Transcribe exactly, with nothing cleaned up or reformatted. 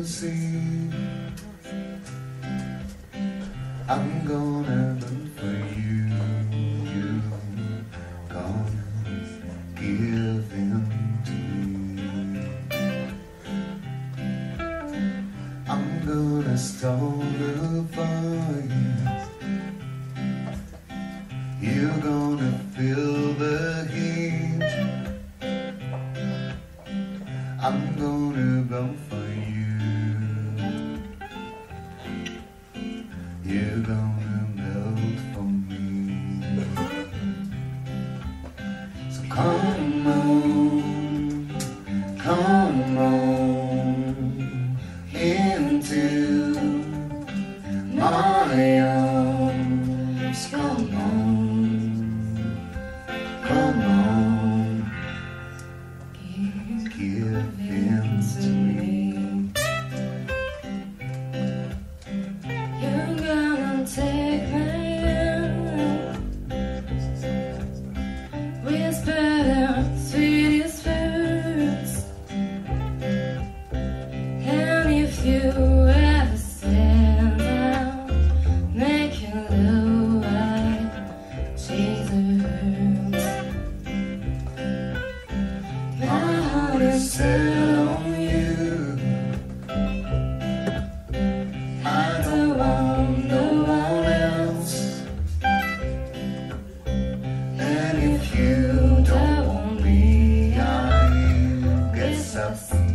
see. I'm gonna look for you. You gonna give in to me. I'm gonna start a fire. You're gonna feel the heat. I'm gonna burn for you. You're gonna melt for me. So come on, come on into my arms. Come on, come on, give in to me. You're gonna take my hand, whisper the sweetest words, and if you ever stand out, make you know I chase the words. My heart is set on you. I don't want no one else, And if you don't want me, I guess I'll